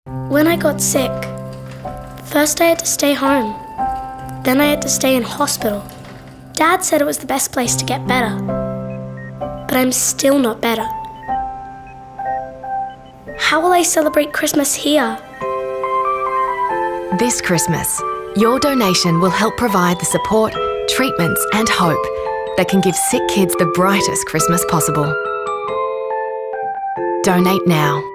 When I got sick, first I had to stay home. Then I had to stay in hospital. Dad said it was the best place to get better. But I'm still not better. How will I celebrate Christmas here? This Christmas, your donation will help provide the support, treatments and hope that can give sick kids the brightest Christmas possible. Donate now.